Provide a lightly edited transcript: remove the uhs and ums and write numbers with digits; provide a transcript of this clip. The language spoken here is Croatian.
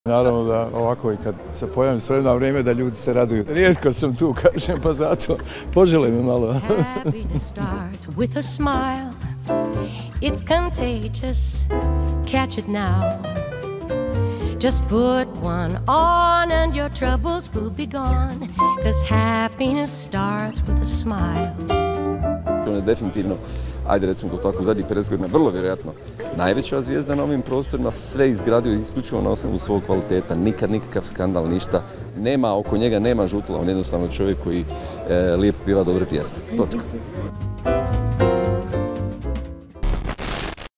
Naravno da ovako i kad se pojavim s vremena na vrijeme da ljudi se raduju. Rijetko sam tu, kažem, pa zato požele mi malo. Happiness starts with a smile. It's contagious. Catch it now. Just put one on and your troubles will be gone. 'Cause happiness starts with a smile. On je definitivno, ajde recimo to tako, u zadnjih 50 godina vrlo vjerojatno najveća zvijezda na ovim prostorima, sve izgradio isključivo na osnovu svog kvaliteta, nikad nikakav skandal, ništa. Nema oko njega, nema žutla, on je jednostavno čovjek koji lijepo pjeva dobre pjesme. Točka.